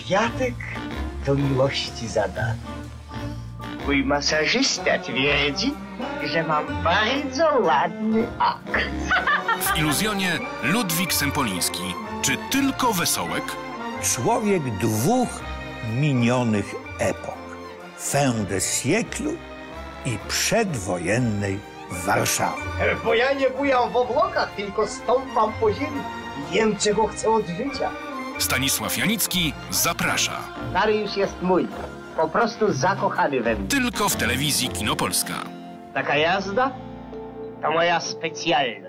kwiatek do miłości zadany. Mój masażysta twierdzi, że mam bardzo ładny ak. W iluzjonie Ludwik Sempoliński. Czy tylko Wesołek? Człowiek dwóch minionych epok. Fin de siècle i przedwojennej Warszawy. Bo ja nie bujam w obłokach, tylko stąpam po ziemi i wiem, czego chcę od życia. Stanisław Janicki zaprasza. Stary już jest mój. Po prostu zakochany we mnie. Tylko w telewizji Kino Polska. Taka jazda to moja specjalność.